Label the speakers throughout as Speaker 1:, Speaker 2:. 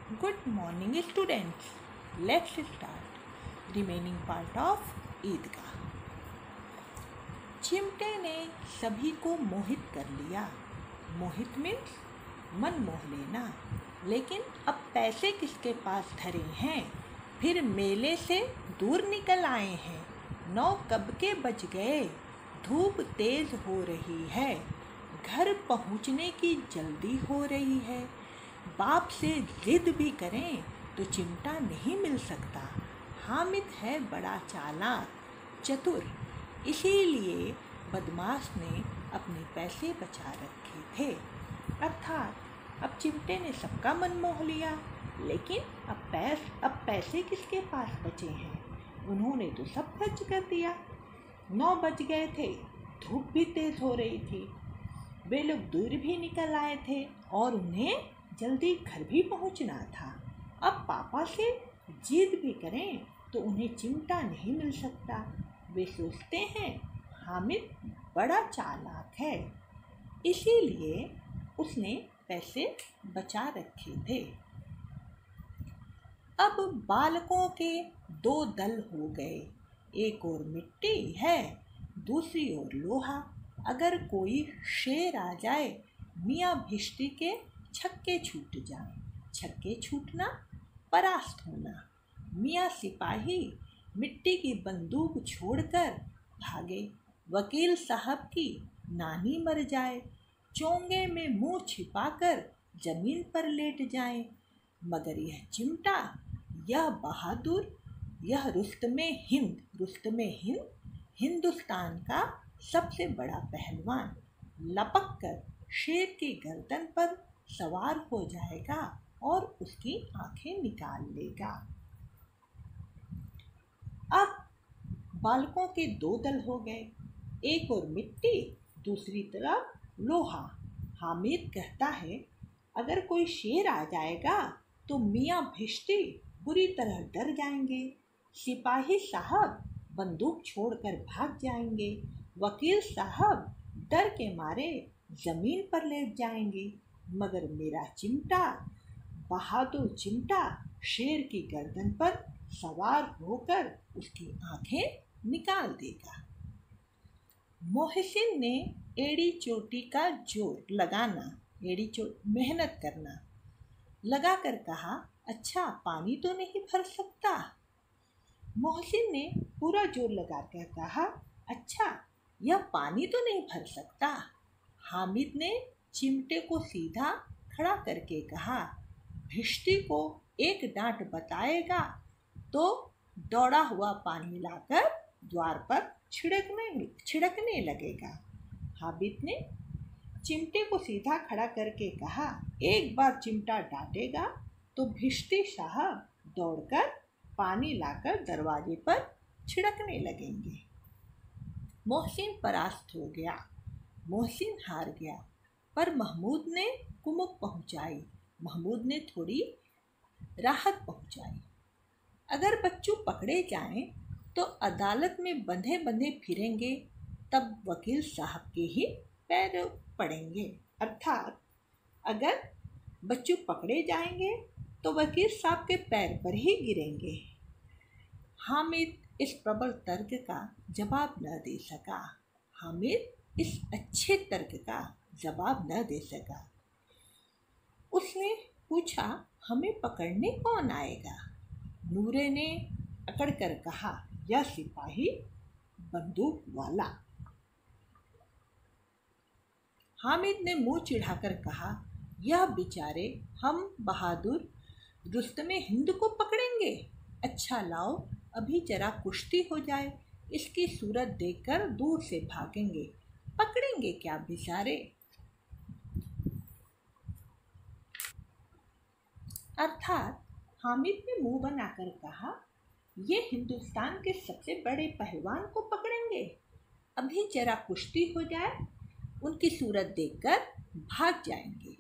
Speaker 1: Good morning, students. Let's start. Remaining part of ईदगाह. चिमटे ने सभी को मोहित कर लिया. मोहित मीन्स मन मोह लेना. लेकिन अब पैसे किसके पास धरे हैं? फिर मेले से दूर निकल आए हैं. 9 कब के बज गए. धूप तेज हो रही है. घर पहुंचने की जल्दी हो रही है. बाप से जिद भी करें तो चिमटा नहीं मिल सकता. हामिद है बड़ा चालाक, चतुर, इसीलिए बदमाश ने अपने पैसे बचा रखे थे. अर्थात अब चिमटे ने सबका मन मोह लिया. लेकिन अब पैसे किसके पास बचे हैं? उन्होंने तो सब खर्च कर दिया. 9 बज गए थे. धूप भी तेज हो रही थी. वे लोग दूर भी निकल आए थे और उन्हें जल्दी घर भी पहुंचना था. अब पापा से जिद भी करें तो उन्हें चिमटा नहीं मिल सकता. वे सोचते हैं हामिद बड़ा चालाक है, इसीलिए उसने पैसे बचा रखे थे. अब बालकों के 2 दल हो गए. एक ओर मिट्टी है, दूसरी ओर लोहा. अगर कोई शेर आ जाए, मियाँ भिश्ती के छक्के छूट जाएं. छक्के छूटना परास्त होना. मियाँ सिपाही मिट्टी की बंदूक छोड़कर भागे. वकील साहब की नानी मर जाए, चोंगे में मुंह छिपाकर जमीन पर लेट जाएं. मगर यह चिमटा, यह बहादुर, यह रुस्तमे हिंद, हिंदुस्तान का सबसे बड़ा पहलवान, लपक कर शेर की गर्दन पर सवार हो जाएगा और उसकी आंखें निकाल लेगा. अब बालकों के 2 दल हो गए. एक और मिट्टी, दूसरी तरफ लोहा. हामिद कहता है अगर कोई शेर आ जाएगा तो मियाँ भिश्ती बुरी तरह डर जाएंगे. सिपाही साहब बंदूक छोड़कर भाग जाएंगे. वकील साहब डर के मारे जमीन पर लेट जाएंगे. मगर मेरा चिमटा, बहादुर चिमटा, शेर की गर्दन पर सवार होकर उसकी आंखें निकाल देगा. मोहसिन ने एड़ी चोटी का जोर लगाना, मेहनत करना लगा कर कहा, अच्छा पानी तो नहीं भर सकता. मोहसिन ने पूरा जोर लगाकर कहा, अच्छा यह पानी तो नहीं भर सकता. हामिद ने चिमटे को सीधा खड़ा करके कहा, भिश्ती को एक डांट बताएगा तो दौड़ा हुआ पानी लाकर द्वार पर छिड़कने लगेगा. हामिद ने चिमटे को सीधा खड़ा करके कहा, एक बार चिमटा डांटेगा तो भिश्ती साहब दौड़कर पानी लाकर दरवाजे पर छिड़कने लगेंगे. मोहसिन परास्त हो गया. मोहसिन हार गया. पर महमूद ने कुमुक पहुंचाई. महमूद ने थोड़ी राहत पहुंचाई. अगर बच्चों पकड़े जाएं तो अदालत में बंधे बंधे फिरेंगे, तब वकील साहब के ही पैर पड़ेंगे. अर्थात अगर बच्चों पकड़े जाएंगे तो वकील साहब के पैर पर ही गिरेंगे. हामिद इस प्रबल तर्क का जवाब न दे सका. हामिद इस अच्छे तर्क का जवाब न दे सका. उसने पूछा, हमें पकड़ने कौन आएगा? नूरे ने अकड़ कर कहा, यह सिपाही बंदूक वाला. हामिद ने मुंह चिढ़ाकर कहा, यह बेचारे हम बहादुर रुस्तमे हिंद को पकड़ेंगे. अच्छा लाओ अभी जरा कुश्ती हो जाए, इसकी सूरत देखकर दूर से भागेंगे. पकड़ेंगे क्या बेचारे. अर्थात हामिद ने मुंह बनाकर कहा, ये हिंदुस्तान के सबसे बड़े पहलवान को पकड़ेंगे. अभी जरा कुश्ती हो जाए, उनकी सूरत देखकर भाग जाएंगे.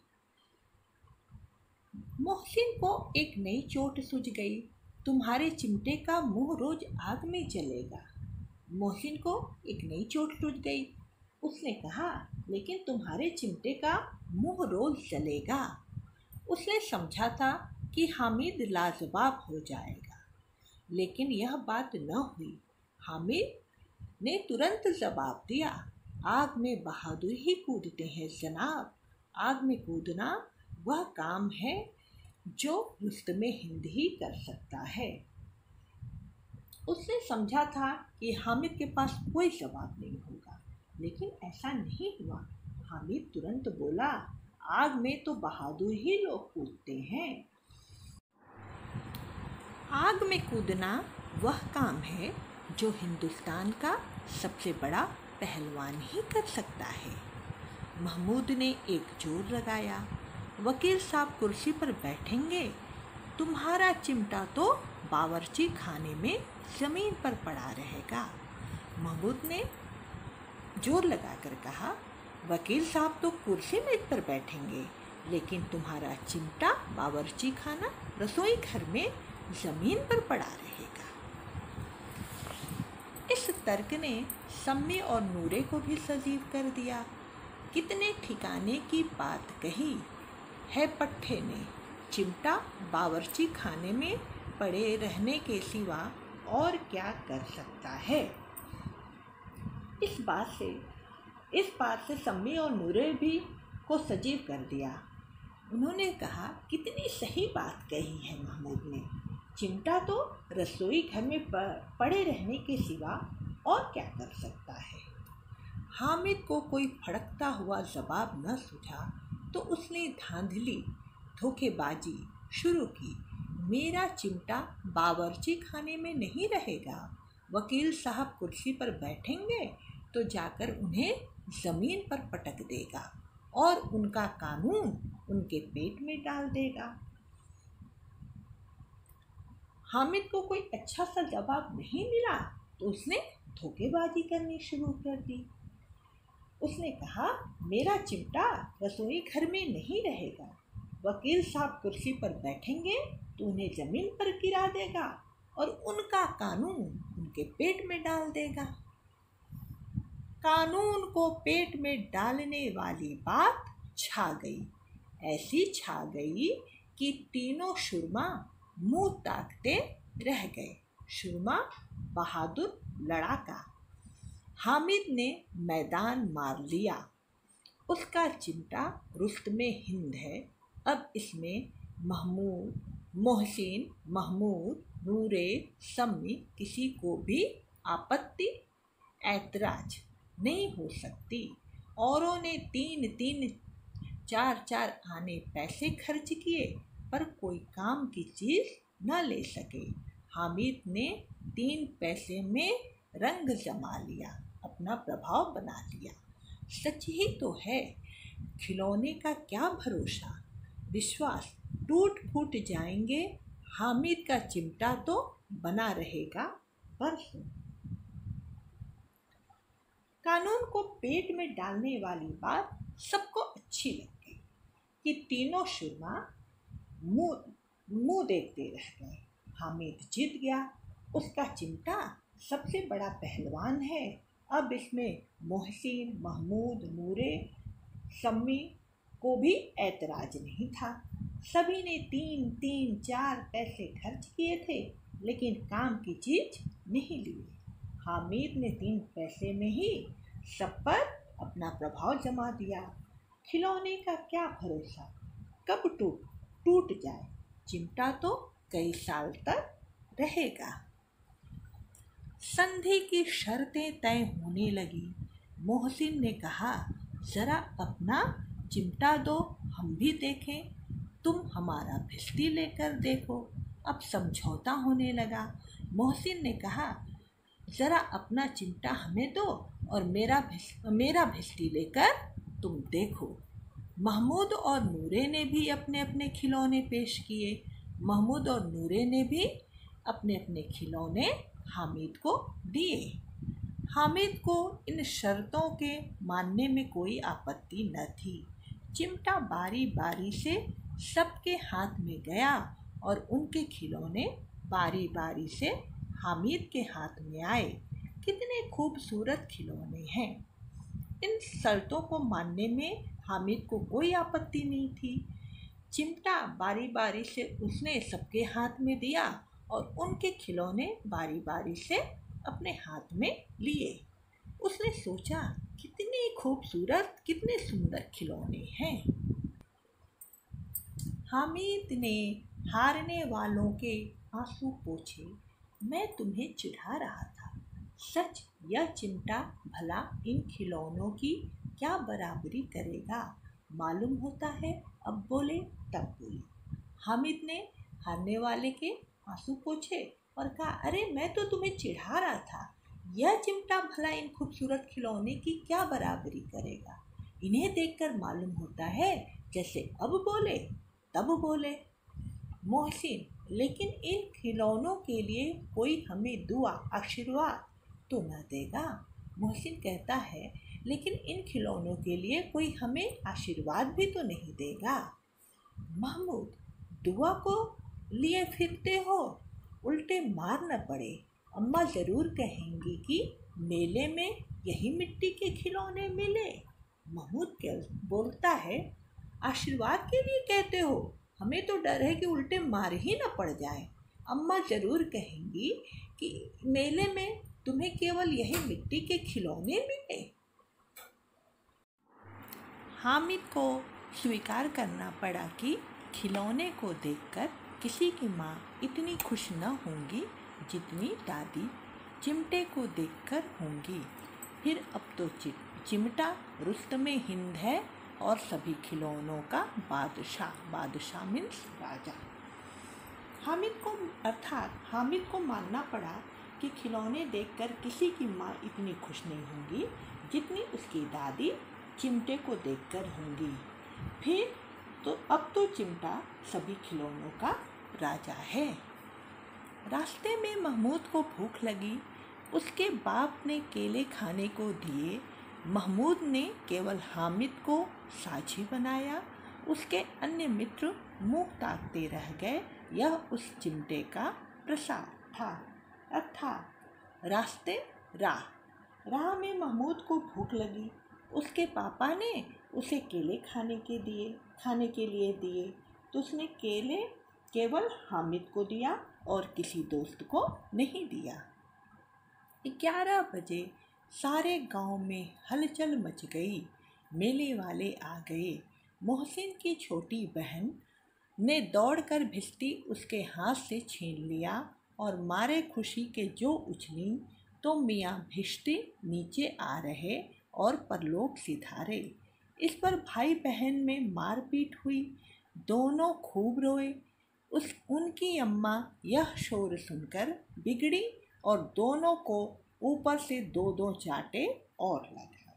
Speaker 1: मोहसिन को एक नई चोट सूझ गई. तुम्हारे चिमटे का मुंह रोज आग में जलेगा. मोहसिन को एक नई चोट सूझ गई. उसने कहा, लेकिन तुम्हारे चिमटे का मुंह रोज जलेगा. उसने समझा था कि हामिद लाजवाब हो जाएगा, लेकिन यह बात न हुई। हामिद ने तुरंत जवाब दिया, आग में बहादुर ही कूदते हैं जनाब। आग में कूदना वह काम है जो रुस्तम हिंद ही कर सकता है। उसने समझा था कि हामिद के पास कोई जवाब नहीं होगा, लेकिन ऐसा नहीं हुआ। हामिद तुरंत बोला, आग में तो बहादुर ही लोग कूदते हैं। आग में कूदना वह काम है जो हिंदुस्तान का सबसे बड़ा पहलवान ही कर सकता है। महमूद ने एक जोर लगाया, वकील साहब कुर्सी पर बैठेंगे, तुम्हारा चिमटा तो बावर्ची खाने में ज़मीन पर पड़ा रहेगा। महमूद ने जोर लगाकर कहा, वकील साहब तो कुर्सी मेज पर बैठेंगे, लेकिन तुम्हारा चिमटा बावर्ची खाना रसोई घर में ज़मीन पर पड़ा रहेगा। इस तर्क ने सम्मी और नूरे को भी सजीव कर दिया। कितने ठिकाने की बात कही है पट्टे ने। चिमटा बावर्ची खाने में पड़े रहने के सिवा और क्या कर सकता है। इस बात से सम्मी और नूरे भी को सजीव कर दिया। उन्होंने कहा, कितनी सही बात कही है महमूद ने। चिमटा तो रसोई घर में पड़े रहने के सिवा और क्या कर सकता है। हामिद को कोई फड़कता हुआ जवाब न सूझा तो उसने धांधली धोखेबाजी शुरू की। मेरा चिमटा बावर्ची खाने में नहीं रहेगा। वकील साहब कुर्सी पर बैठेंगे तो जाकर उन्हें ज़मीन पर पटक देगा और उनका कानून उनके पेट में डाल देगा। हामिद को कोई अच्छा सा जवाब नहीं मिला तो उसने धोखेबाजी करनी शुरू कर दी। उसने कहा, मेरा चिमटा रसोई घर में नहीं रहेगा। वकील साहब कुर्सी पर बैठेंगे तो उन्हें ज़मीन पर गिरा देगा और उनका कानून उनके पेट में डाल देगा। कानून को पेट में डालने वाली बात छा गई। ऐसी छा गई कि तीनों शुरमा मुंह ताकते रह गए। शुरमा बहादुर लड़ाका। हामिद ने मैदान मार लिया। उसका चिमटा रुस्तमे हिंद है। अब इसमें महमूद, मोहसिन, महमूद, नूरे, सम्मी किसी को भी आपत्ति ऐतराज नहीं हो सकती। औरों ने 3-3, 4-4 आने पैसे खर्च किए पर कोई काम की चीज़ न ले सके। हामिद ने 3 पैसे में रंग जमा लिया, अपना प्रभाव बना लिया। सच ही तो है, खिलौने का क्या भरोसा। विश्वास टूट फूट जाएंगे, हामिद का चिमटा तो बना रहेगा बरसों। कानून को पेट में डालने वाली बात सबको अच्छी लग गई कि तीनों शुरमा मुंह देखते रह गए। हामिद जीत गया। उसका चिमटा सबसे बड़ा पहलवान है। अब इसमें मोहसिन, महमूद, नूरे, सम्मी को भी ऐतराज नहीं था। सभी ने 3-3, 4 पैसे खर्च किए थे, लेकिन काम की चीज नहीं ली। हामिद ने 3 पैसे में ही सब पर अपना प्रभाव जमा दिया। खिलौने का क्या भरोसा, कब टूट जाए। चिमटा तो कई साल तक रहेगा। संधि की शर्तें तय होने लगी। मोहसिन ने कहा, जरा अपना चिमटा दो, हम भी देखें। तुम हमारा भिश्ती लेकर देखो। अब समझौता होने लगा। मोहसिन ने कहा, जरा अपना चिमटा हमें दो और मेरा भिश्ती लेकर तुम देखो। महमूद और नूरे ने भी अपने अपने खिलौने पेश किए। महमूद और नूरे ने भी अपने अपने खिलौने हामिद को दिए। हामिद को इन शर्तों के मानने में कोई आपत्ति न थी। चिमटा बारी बारी से सबके हाथ में गया और उनके खिलौने बारी बारी से हामिद के हाथ में आए। कितने खूबसूरत खिलौने हैं। इन शर्तों को मानने में हामिद को कोई आपत्ति नहीं थी। चिमटा बारी बारी से उसने सबके हाथ में दिया और उनके खिलौने बारी बारी से अपने हाथ में लिए। उसने सोचा, कितने खूबसूरत, कितने सुंदर खिलौने हैं। हामिद ने हारने वालों के आंसू पोंछे। मैं तुम्हें चिढ़ा रहा था। सच, यह चिमटा भला इन खिलौनों की क्या बराबरी करेगा? मालूम होता है। अब बोले तब बोले। हामिद ने हारने वाले के आंसू पोंछे और कहा, अरे मैं तो तुम्हें चिढ़ा रहा था। यह चिमटा भला इन खूबसूरत खिलौने की क्या बराबरी करेगा? इन्हें देखकर मालूम होता है जैसे अब बोले तब बोले। मोहसिन, लेकिन इन खिलौनों के लिए कोई हमें दुआ आशीर्वाद तो न देगा? मोहसिन कहता है, लेकिन इन खिलौनों के लिए कोई हमें आशीर्वाद भी तो नहीं देगा। महमूद, दुआ को लिए फिरते हो, उल्टे मार न पड़े। अम्मा ज़रूर कहेंगी कि मेले में यही मिट्टी के खिलौने मिले। महमूद बोलता है, आशीर्वाद के लिए कहते हो? हमें तो डर है कि उल्टे मार ही न पड़ जाए। अम्मा ज़रूर कहेंगी कि मेले में तुम्हें केवल यही मिट्टी के खिलौने मिले। हामिद को स्वीकार करना पड़ा कि खिलौने को देखकर किसी की माँ इतनी खुश न होंगी जितनी दादी चिमटे को देखकर होंगी। फिर अब तो चिमटा रुस्तमे हिंद है और सभी खिलौनों का बादशाह। बादशाह मीन्स राजा। हामिद को मानना पड़ा कि खिलौने देखकर किसी की माँ इतनी खुश नहीं होंगी जितनी उसकी दादी चिमटे को देखकर होंगी। फिर तो अब तो चिमटा सभी खिलौनों का राजा है। रास्ते में महमूद को भूख लगी। उसके बाप ने केले खाने को दिए। महमूद ने केवल हामिद को साझी बनाया। उसके अन्य मित्र मुँह ताकते रह गए। यह उस चिमटे का प्रसाद था। अर्थात राह में महमूद को भूख लगी। उसके पापा ने उसे केले खाने के लिए दिए तो उसने केले केवल हामिद को दिया और किसी दोस्त को नहीं दिया। 11 बजे सारे गांव में हलचल मच गई। मेले वाले आ गए। मोहसिन की छोटी बहन ने दौड़कर भिश्ती उसके हाथ से छीन लिया और मारे खुशी के जो उछली तो मियाँ भिश्ती नीचे आ रहे और परलोक सिधारे। इस पर भाई बहन में मारपीट हुई। दोनों खूब रोए। उनकी अम्मा यह शोर सुनकर बिगड़ी और दोनों को ऊपर से 2-2 चांटे और लगाए।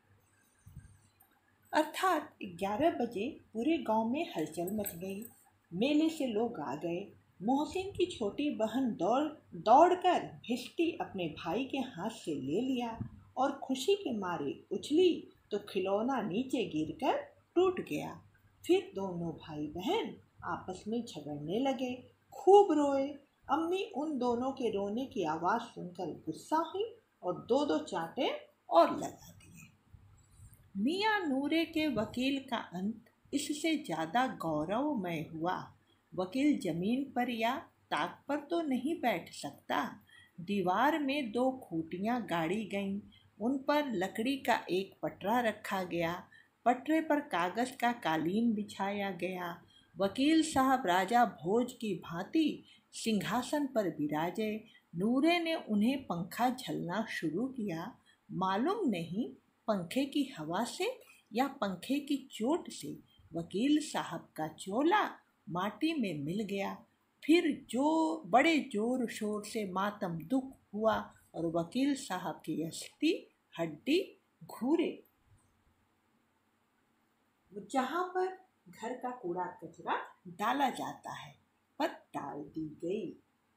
Speaker 1: अर्थात 11 बजे पूरे गांव में हलचल मच गई। मेले से लोग आ गए। मोहसिन की छोटी बहन दौड़कर भिश्ती अपने भाई के हाथ से ले लिया और खुशी के मारे उछली तो खिलौना नीचे गिरकर टूट गया। फिर दोनों भाई बहन आपस में झगड़ने लगे, खूब रोए। अम्मी उन दोनों के रोने की आवाज़ सुनकर गुस्सा हुई और 2-2 चांटे और लगा दिए। मियाँ नूरे के वकील का अंत इससे ज़्यादा गौरवमय हुआ। वकील जमीन पर या ताक पर तो नहीं बैठ सकता। दीवार में 2 खूंटियाँ गाड़ी गईं। उन पर लकड़ी का एक पटरा रखा गया। पटरे पर कागज़ का कालीन बिछाया गया। वकील साहब राजा भोज की भांति सिंहासन पर विराजे। नूरे ने उन्हें पंखा झलना शुरू किया। मालूम नहीं पंखे की हवा से या पंखे की चोट से वकील साहब का चोला माटी में मिल गया। फिर जो बड़े जोर शोर से मातम दुख हुआ और वकील साहब की अस्थि हड्डी घूरे जहाँ पर घर का कूड़ा कचरा डाला जाता है पर डाल दी गई।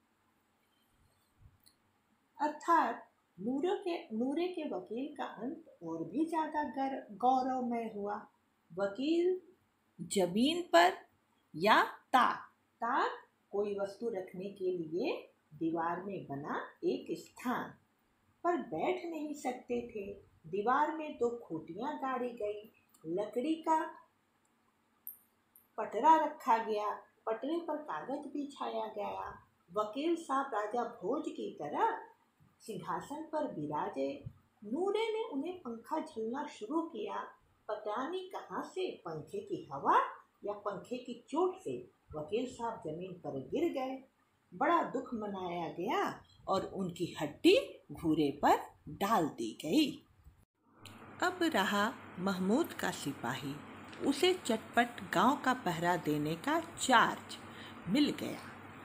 Speaker 1: अर्थात नूरे के वकील का अंत और भी ज़्यादा गौरवमय हुआ। वकील जमीन पर या ताक कोई वस्तु रखने के लिए दीवार में बना एक स्थान पर बैठ नहीं सकते थे। दीवार में 2 खूंटियाँ गाड़ी गई। लकड़ी का पटरा रखा गया, पटरे पर कागज बिछाया गया। वकील साहब राजा भोज की तरह सिंहासन पर विराजे। नूरे ने उन्हें पंखा झलना शुरू किया। पता नहीं कहाँ से, पंखे की हवा या पंखे की चोट से वकील साहब जमीन पर गिर गए। बड़ा दुख मनाया गया और उनकी हड्डी घूरे पर डाल दी गई। अब रहा महमूद का सिपाही। उसे चटपट गांव का पहरा देने का चार्ज मिल गया।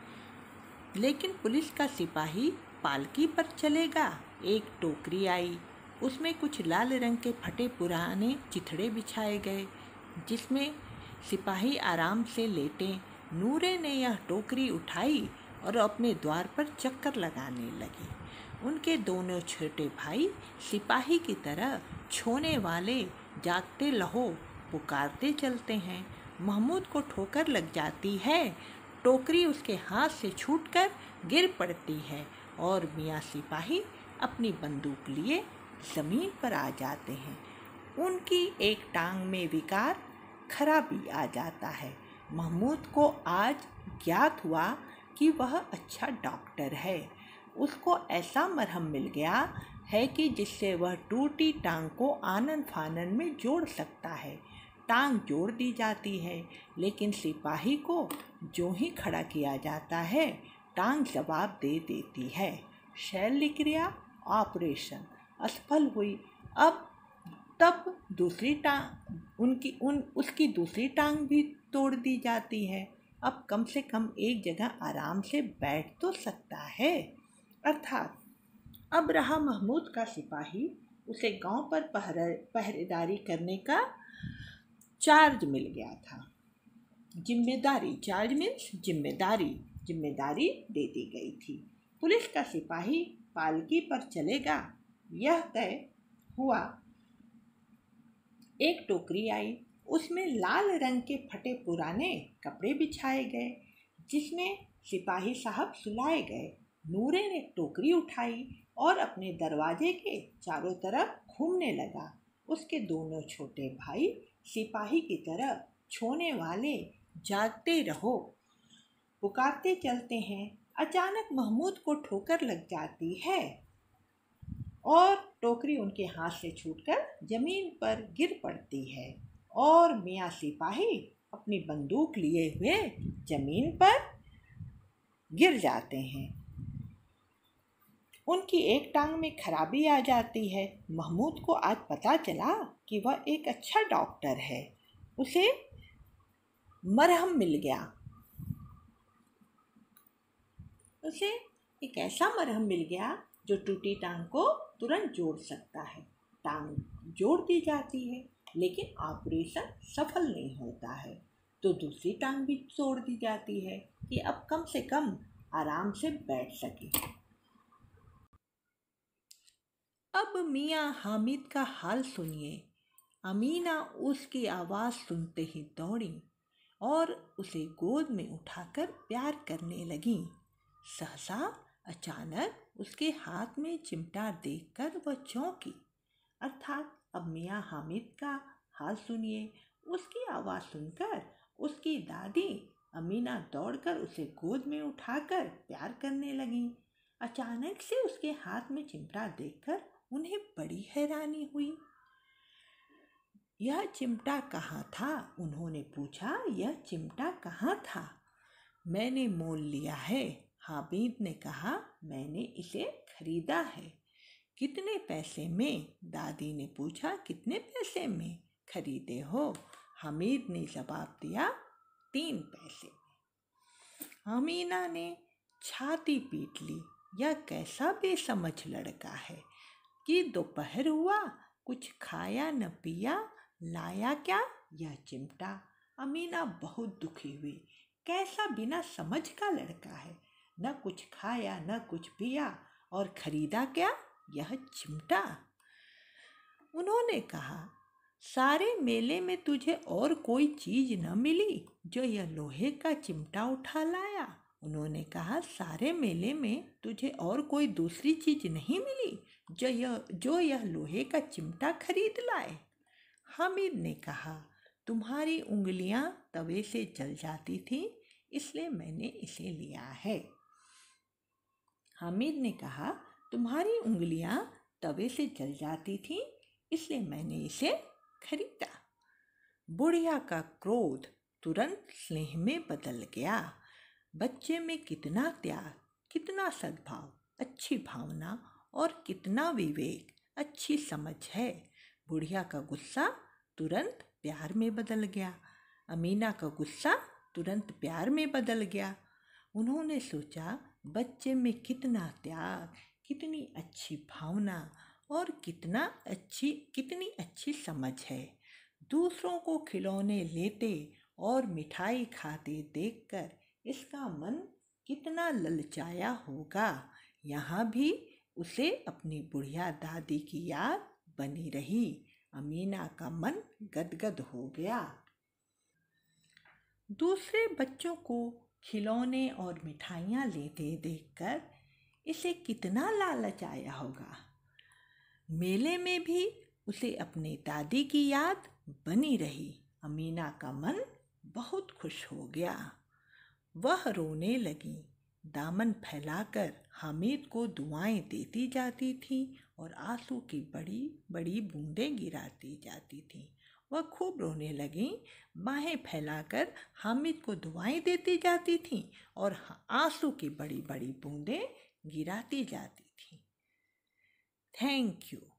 Speaker 1: लेकिन पुलिस का सिपाही पालकी पर चलेगा। एक टोकरी आई, उसमें कुछ लाल रंग के फटे पुराने चिथड़े बिछाए गए, जिसमें सिपाही आराम से लेटे। नूरे ने यह टोकरी उठाई और अपने द्वार पर चक्कर लगाने लगी। उनके दोनों छोटे भाई सिपाही की तरह छोने वाले जागते लहो पुकारते चलते हैं। महमूद को ठोकर लग जाती है। टोकरी उसके हाथ से छूटकर गिर पड़ती है और मियाँ सिपाही अपनी बंदूक लिए ज़मीन पर आ जाते हैं। उनकी एक टांग में विकार खराबी आ जाता है। महमूद को आज ज्ञात हुआ कि वह अच्छा डॉक्टर है। उसको ऐसा मरहम मिल गया है कि जिससे वह टूटी टांग को आनन फानन में जोड़ सकता है। टांग जोड़ दी जाती है, लेकिन सिपाही को जो ही खड़ा किया जाता है, टांग जवाब दे देती है। शल्य क्रिया ऑपरेशन असफल हुई। अब तब दूसरी टांग उसकी दूसरी टांग भी तोड़ दी जाती है। अब कम से कम एक जगह आराम से बैठ तो सकता है। अर्थात अब रहा महमूद का सिपाही। उसे गांव पर पहरेदारी करने का चार्ज मिल गया था। जिम्मेदारी, चार्ज मीन्स जिम्मेदारी दे दी गई थी। पुलिस का सिपाही पालकी पर चलेगा, यह तय हुआ। एक टोकरी आई, उसमें लाल रंग के फटे पुराने कपड़े बिछाए गए, जिसमें सिपाही साहब सुलाए गए। नूरे ने टोकरी उठाई और अपने दरवाजे के चारों तरफ घूमने लगा। उसके दोनों छोटे भाई सिपाही की तरह छोने वाले जागते रहो पुकारते चलते हैं। अचानक महमूद को ठोकर लग जाती है और टोकरी उनके हाथ से छूटकर जमीन पर गिर पड़ती है और मियाँ सिपाही अपनी बंदूक लिए हुए जमीन पर गिर जाते हैं। उनकी एक टांग में खराबी आ जाती है। महमूद को आज पता चला कि वह एक अच्छा डॉक्टर है। उसे मरहम मिल गया। उसे एक ऐसा मरहम मिल गया जो टूटी टांग को तुरंत जोड़ सकता है। टांग जोड़ दी जाती है, लेकिन ऑपरेशन सफल नहीं होता है, तो दूसरी टांग भी तोड़ दी जाती है कि अब कम से कम आराम से बैठ सके। अब मियाँ हामिद का हाल सुनिए। अमीना उसकी आवाज़ सुनते ही दौड़ी और उसे गोद में उठाकर प्यार करने लगी। सहसा अचानक उसके हाथ में चिमटा देखकर वह चौंकी। अर्थात अब मियाँ हामिद का हाल सुनिए। उसकी आवाज़ सुनकर उसकी दादी अमीना दौड़कर उसे गोद में उठाकर प्यार करने लगी। अचानक से उसके हाथ में चिमटा देखकर उन्हें बड़ी हैरानी हुई। यह चिमटा कहाँ था? उन्होंने पूछा, यह चिमटा कहाँ था? मैंने मोल लिया है, हामिद ने कहा। मैंने इसे खरीदा है। कितने पैसे में? दादी ने पूछा। कितने पैसे में खरीदे हो? हामिद ने जवाब दिया, 3 पैसे में। अमीना ने छाती पीट ली। यह कैसा बेसमझ लड़का है कि दोपहर हुआ, कुछ खाया न पिया, लाया क्या? यह चिमटा। अमीना बहुत दुखी हुई। कैसा बिना समझ का लड़का है, न कुछ खाया न कुछ पिया और खरीदा क्या? यह चिमटा। उन्होंने कहा, सारे मेले में तुझे और कोई चीज न मिली जो यह लोहे का चिमटा उठा लाया? उन्होंने कहा, सारे मेले में तुझे और कोई दूसरी चीज नहीं मिली जो यह लोहे का चिमटा खरीद लाए? हामिद ने कहा, तुम्हारी उंगलियां तवे से जल जाती थी, इसलिए मैंने इसे लिया है। हामिद ने कहा, तुम्हारी उंगलियां तवे से जल जाती थी, इसलिए मैंने इसे खरीदा। बुढ़िया का क्रोध तुरंत स्नेह में बदल गया। बच्चे में कितना त्याग, कितना सद्भाव, अच्छी भावना और कितना विवेक, अच्छी समझ है। बुढ़िया का गुस्सा तुरंत प्यार में बदल गया। अमीना का गुस्सा तुरंत प्यार में बदल गया। उन्होंने सोचा, बच्चे में कितना त्याग, कितनी अच्छी भावना और कितनी अच्छी समझ है। दूसरों को खिलौने लेते और मिठाई खाते देखकर इसका मन कितना ललचाया होगा। यहाँ भी उसे अपनी बुढ़िया दादी की याद बनी रही। अमीना का मन गदगद हो गया। दूसरे बच्चों को खिलौने और मिठाइयाँ लेते देखकर इसे कितना लालच आया होगा। मेले में भी उसे अपनी दादी की याद बनी रही। अमीना का मन बहुत खुश हो गया। वह रोने लगी, दामन फैलाकर हामिद को दुआएं देती जाती थी और आंसू की बड़ी बड़ी बूंदें गिराती जाती थी। वह खूब रोने लगी, बाहें फैलाकर हामिद को दुआएं देती जाती थी और आंसू की बड़ी बड़ी बूंदें गिराती जाती थी। Thank you.